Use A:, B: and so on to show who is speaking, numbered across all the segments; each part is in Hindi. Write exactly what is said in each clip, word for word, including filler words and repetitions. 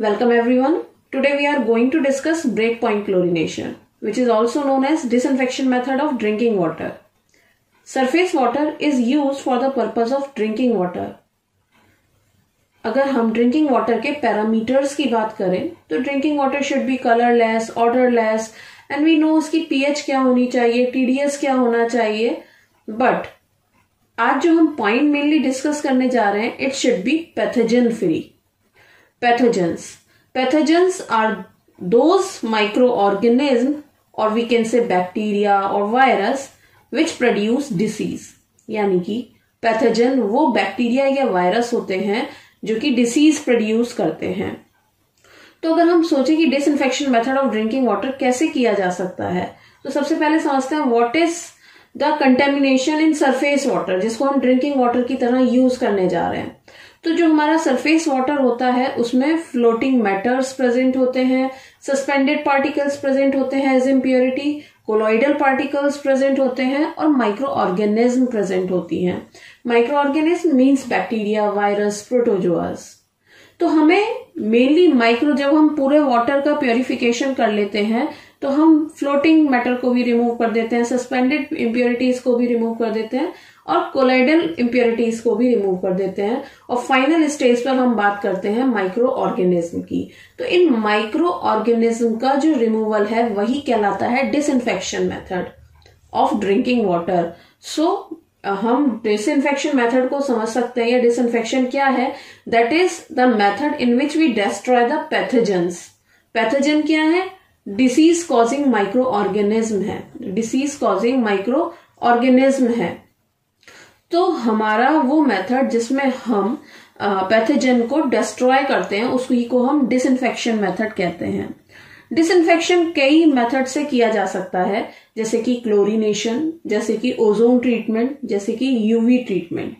A: Welcome everyone. Today we are going to discuss breakpoint chlorination, which is also known as disinfection method of drinking water. Surface water is used for the purpose of drinking water. अगर हम ड्रिंकिंग वाटर के पैरामीटर्स की बात करें तो drinking water should be colourless, odourless and we know उसकी पीएच क्या होनी चाहिए, टीडीएस क्या होना चाहिए. बट आज जो हम पॉइंट मेनली डिस्कस करने जा रहे हैं, it should be pathogen free. Pathogens. Pathogens are those microorganisms, or we can say bacteria or virus, which produce disease. यानी कि पैथोजन वो बैक्टीरिया या वायरस होते हैं जो कि डिसीज प्रोड्यूस करते हैं. तो अगर हम सोचें कि disinfection method of drinking water कैसे किया जा सकता है, तो सबसे पहले समझते हैं what is the contamination in surface water, जिसको हम ड्रिंकिंग वाटर की तरह यूज करने जा रहे हैं. तो जो हमारा सरफेस वाटर होता है उसमें फ्लोटिंग मैटर्स प्रेजेंट होते हैं, सस्पेंडेड पार्टिकल्स प्रेजेंट होते हैं as impurity, colloidal particles present होते हैं और माइक्रो ऑर्गेनिज्म प्रेजेंट होती हैं. Microorganism means bacteria, virus, protozoas. तो हमें मेनली माइक्रो, जब हम पूरे वाटर का प्योरिफिकेशन कर लेते हैं तो हम फ्लोटिंग मैटर को भी रिमूव कर देते हैं, सस्पेंडेड इम्प्योरिटीज को भी रिमूव कर देते हैं और कोलाइडल इम्प्योरिटीज को भी रिमूव कर देते हैं. और फाइनल स्टेज पर हम बात करते हैं माइक्रो ऑर्गेनिज्म की. तो इन माइक्रो ऑर्गेनिज्म का जो रिमूवल है वही कहलाता है disinfection method of drinking water. So हम डिसइंफेक्शन मेथड को समझ सकते हैं, या डिसइंफेक्शन क्या है, that is the method in which we destroy the pathogens. Pathogen क्या है? डिसीज कॉजिंग माइक्रो ऑर्गेनिज्म है. डिसीज कॉजिंग माइक्रो ऑर्गेनिज्म है. तो हमारा वो मेथड जिसमें हम पैथोजन को डिस्ट्रॉय करते हैं उसी को हम डिसइंफेक्शन मेथड कहते हैं. डिसइंफेक्शन कई मेथड से किया जा सकता है, जैसे कि क्लोरीनेशन, जैसे कि ओजोन ट्रीटमेंट, जैसे कि यूवी ट्रीटमेंट.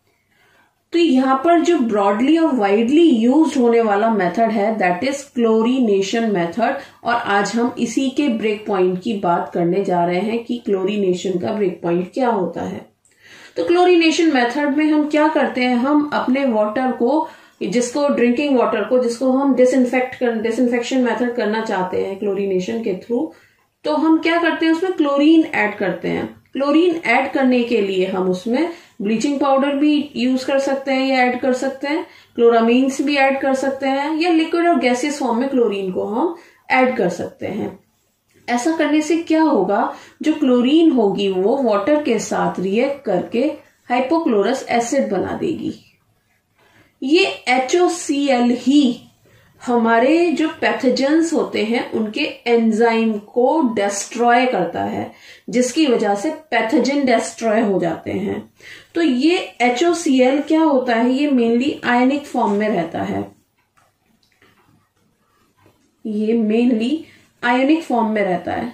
A: तो यहाँ पर जो ब्रॉडली और वाइडली यूज्ड होने वाला मेथड है दैट इज क्लोरीनेशन मेथड. और आज हम इसी के ब्रेक पॉइंट की बात करने जा रहे हैं कि क्लोरीनेशन का ब्रेक पॉइंट क्या होता है. तो क्लोरीनेशन मेथड में हम क्या करते हैं, हम अपने वाटर को, जिसको ड्रिंकिंग वाटर को, जिसको हम डिसइंफेक्ट कर डिसइंफेक्शन मेथड करना चाहते हैं क्लोरीनेशन के थ्रू, तो हम क्या करते हैं, उसमें क्लोरीन ऐड करते हैं. क्लोरीन ऐड करने के लिए हम उसमें ब्लीचिंग पाउडर भी यूज कर सकते हैं या ऐड कर सकते हैं, क्लोरामीन्स भी ऐड कर सकते हैं, या लिक्विड और गैसियस फॉर्म में क्लोरीन को हम ऐड कर सकते हैं. ऐसा करने से क्या होगा, जो क्लोरीन होगी वो वाटर के साथ रिएक्ट करके हाइपोक्लोरस एसिड बना देगी. ये एच ओ सी एल ही हमारे जो पैथोजेंस होते हैं उनके एंजाइम को डिस्ट्रॉय करता है, जिसकी वजह से पैथोजन डिस्ट्रॉय हो जाते हैं. तो ये एच ओ सी एल क्या होता है, ये मेनली आयनिक फॉर्म में रहता है. ये मेनली आयनिक फॉर्म में रहता है.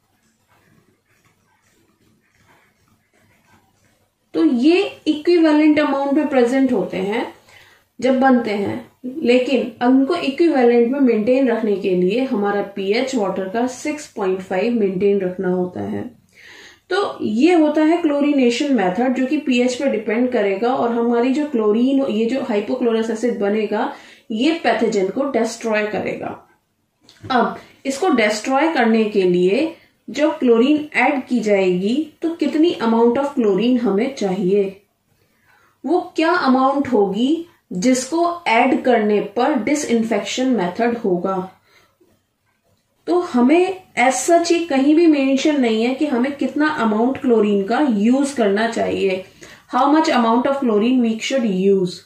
A: तो ये इक्विवेलेंट अमाउंट में प्रेजेंट होते हैं जब बनते हैं, लेकिन उनको इक्विवेलेंट में मेंटेन रखने के लिए हमारा पीएच वाटर का सिक्स पॉइंट फाइव मेंटेन रखना होता है. तो ये होता है क्लोरीनेशन मेथड, जो कि पीएच पर डिपेंड करेगा और हमारी जो क्लोरीन, ये जो हाइपोक्लोरस एसिड बनेगा, ये पैथोजन को डिस्ट्रॉय करेगा. अब इसको डिस्ट्रॉय करने के लिए जब क्लोरीन ऐड की जाएगी तो कितनी अमाउंट ऑफ क्लोरीन हमें चाहिए, वो क्या अमाउंट होगी जिसको ऐड करने पर डिसइंफेक्शन मेथड होगा. तो हमें एज सच ही कहीं भी मेंशन नहीं है कि हमें कितना अमाउंट क्लोरीन का यूज करना चाहिए, how much amount of chlorine we should use.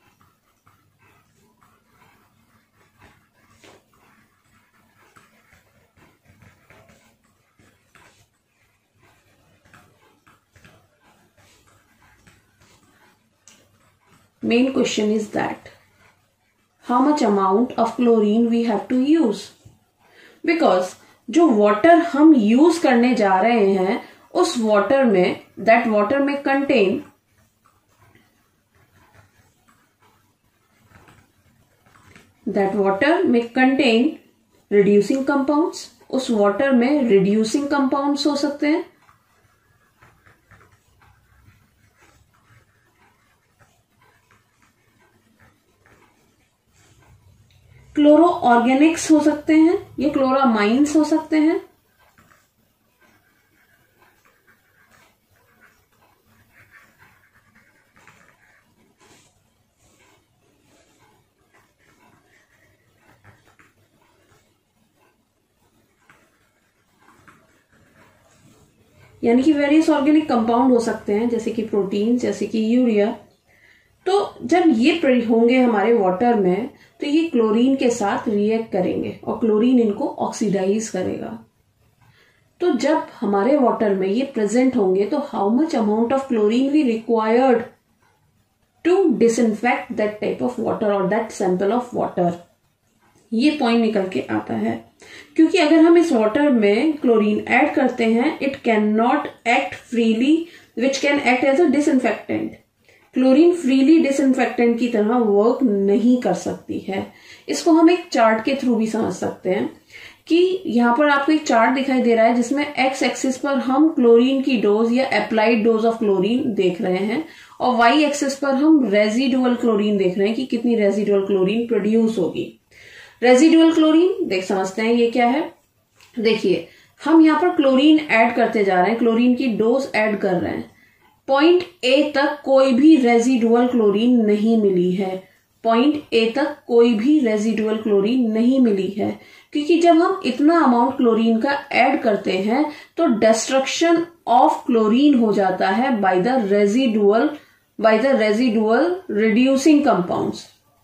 A: Main question is that how much amount of chlorine we have to use, because जो वाटर हम यूज करने जा रहे हैं उस वाटर में, that water में contain that water में contain reducing compounds. उस वाटर में reducing compounds हो सकते हैं. क्लोरो ऑर्गेनिक्स हो सकते हैं, ये क्लोरामाइंस हो सकते हैं। यानी कि वेरियस ऑर्गेनिक कंपाउंड हो सकते हैं, जैसे कि प्रोटीन, जैसे कि यूरिया। तो जब ये होंगे हमारे वाटर में तो ये क्लोरीन के साथ रिएक्ट करेंगे और क्लोरीन इनको ऑक्सीडाइज करेगा। तो जब हमारे वाटर में ये प्रेजेंट होंगे तो how much amount of chlorine we required to disinfect that type of water और दैट सैंपल ऑफ वाटर, ये पॉइंट निकल के आता है। क्योंकि अगर हम इस वाटर में क्लोरीन ऐड करते हैं, it can not act freely which can act as a disinfectant. Chlorine freely disinfectant की तरह वर्क नहीं कर सकती है। इसको हम एक चार्ट के थ्रू भी समझ सकते हैं कि यहाँ पर आपको एक चार्ट दिखाई दे रहा है जिसमें एक्स एक्सिस पर हम क्लोरीन की डोज या अप्लाइड डोज ऑफ क्लोरीन देख रहे हैं और वाई एक्सिस पर हम रेजिडुअल क्लोरीन देख रहे हैं कि कितनी रेजिडुअल क्लोरीन प्रोड्यूस होगी। रेजिडुअल क्लोरीन देख समझते हैं ये क्या है। देखिए हम यहाँ पर क्लोरीन ऐड करते जा रहे हैं, क्लोरीन की डोज ऐड कर रहे हैं। पॉइंट ए तक कोई भी रेजिडुअल क्लोरीन नहीं मिली है, पॉइंट ए तक कोई भी रेजिडुअल क्लोरीन नहीं मिली है, क्योंकि जब हम इतना अमाउंट क्लोरीन का ऐड करते हैं तो डिस्ट्रक्शन ऑफ क्लोरीन हो जाता है by the residual by the residual reducing compounds.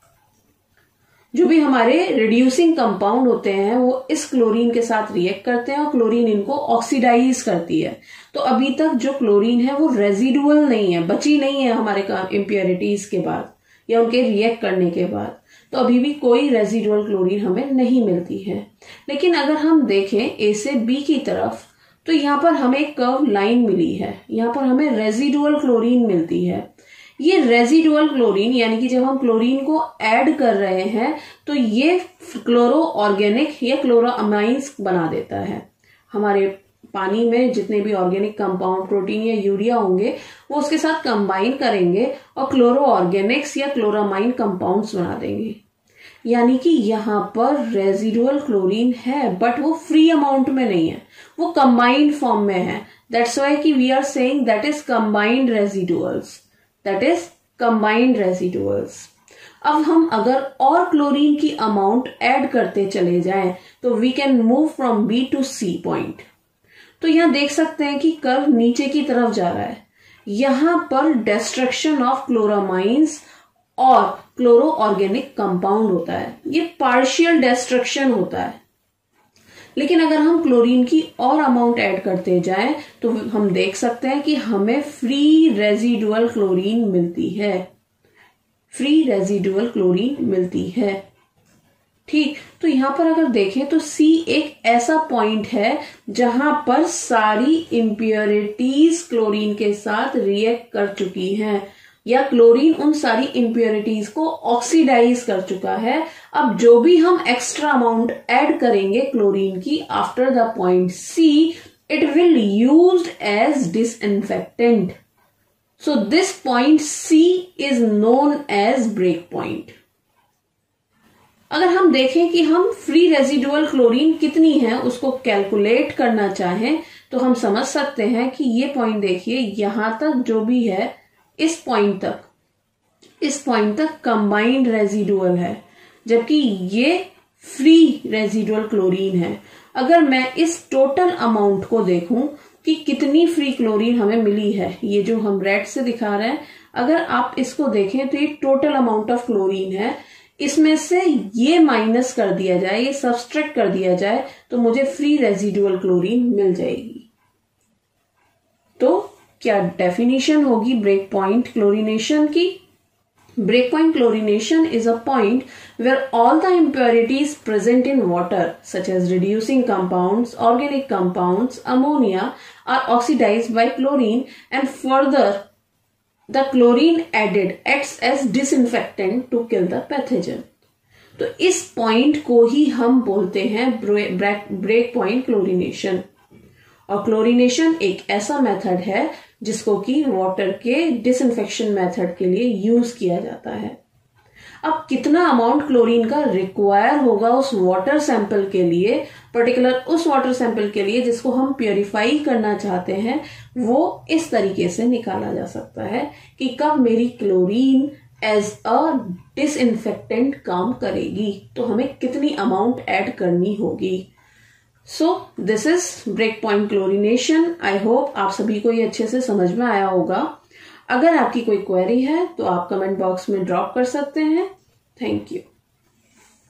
A: जो भी हमारे रिड्यूसिंग कंपाउंड होते हैं वो इस क्लोरीन के साथ रिएक्ट करते हैं और क्लोरीन इनको ऑक्सीडाइज करती है। तो अभी तक जो क्लोरीन है वो रेजिडुअल नहीं है, बची नहीं है हमारे इम्प्योरिटीज के बाद या उनके रिएक्ट करने के बाद। तो अभी भी कोई रेजिडुअल क्लोरीन हमें नहीं मिलती है। लेकिन अगर हम देखें ए से बी की तरफ तो यहाँ पर हमें एक कर्व लाइन मिली है, यहाँ पर हमें रेजिडुअल क्लोरीन मिलती है। ये रेजिडुअल क्लोरीन यानी कि जब हम क्लोरीन को ऐड कर रहे हैं तो ये क्लोरो ऑर्गेनिक या क्लोरोअमाइंस बना देता है। हमारे पानी में जितने भी ऑर्गेनिक कंपाउंड प्रोटीन या यूरिया होंगे वो उसके साथ कंबाइन करेंगे और क्लोरो ऑर्गेनिक्स या क्लोरामाइन कंपाउंड्स बना देंगे। यानी कि यहाँ पर रेजिडुअल क्लोरीन है बट वो फ्री अमाउंट में नहीं है, वो कंबाइंड फॉर्म में है। दैट्स व्हाई कि we are saying that is combined residuals, that is combined residuals. अब हम अगर और क्लोरीन की अमाउंट ऐड करते चले जाएं तो we can move from B to C point. तो यहां देख सकते हैं कि कर्व नीचे की तरफ जा रहा है। यहां पर डिस्ट्रक्शन ऑफ क्लोरामाइंस और क्लोरो ऑर्गेनिक कंपाउंड होता है, ये पार्शियल डिस्ट्रक्शन होता है। लेकिन अगर हम क्लोरीन की और अमाउंट ऐड करते जाएं तो हम देख सकते हैं कि हमें फ्री रेजिडुअल क्लोरीन मिलती है, फ्री रेजिडुअल क्लोरीन मिलती है। ठीक, तो यहां पर अगर देखें तो सी एक ऐसा पॉइंट है जहां पर सारी इंप्योरिटीज क्लोरीन के साथ रिएक्ट कर चुकी हैं या क्लोरीन उन सारी इंप्योरिटीज को ऑक्सीडाइज कर चुका है। अब जो भी हम एक्स्ट्रा अमाउंट ऐड करेंगे क्लोरीन की after the point C, it will used as disinfectant. So this point C is known as break point. अगर हम देखें कि हम फ्री रेजिडुअल क्लोरीन कितनी है उसको कैलकुलेट करना चाहें तो हम समझ सकते हैं कि ये पॉइंट देखिए, यहां तक जो भी है इस पॉइंट तक इस पॉइंट तक कंबाइंड रेजिडुअल है, जबकि ये फ्री रेजिडुअल क्लोरीन है। अगर मैं इस टोटल अमाउंट को देखूं कि कितनी फ्री क्लोरीन हमें मिली है, ये जो हम रेड से दिखा रहे हैं, अगर आप इसको देखें तो ये टोटल अमाउंट ऑफ क्लोरीन है। इसमें से ये माइनस कर दिया जाए, ये सब्सट्रैक्ट कर दिया जाए तो मुझे फ्री रेजिडुअल क्लोरीन मिल जाएगी। तो क्या डेफिनेशन होगी ब्रेक पॉइंट क्लोरीनेशन की? Break point chlorination is a point where all the impurities present in water, such as reducing compounds, organic compounds, ammonia, are oxidized by chlorine, and further, the chlorine added acts as disinfectant to kill the pathogen. तो इस पॉइंट को ही हम बोलते हैं ब्रेक पॉइंट क्लोरीनेशन। और क्लोरीनेशन एक ऐसा मेथड है जिसको कि वाटर के डिसइंफेक्शन मेथड के लिए यूज किया जाता है। अब कितना अमाउंट क्लोरीन का रिक्वायर होगा उस वाटर सैंपल के लिए, पर्टिकुलर उस वाटर सैंपल के लिए जिसको हम प्योरीफाई करना चाहते हैं, वो इस तरीके से निकाला जा सकता है कि कब मेरी क्लोरीन एज अ डिसइंफेक्टेंट काम करेगी, तो हमें कितनी अमाउंट ऐड करनी होगी। So this is break point chlorination. I hope आप सभी को ये अच्छे से समझ में आया होगा। अगर आपकी कोई क्वेरी है तो आप कमेंट बॉक्स में ड्रॉप कर सकते हैं। Thank you.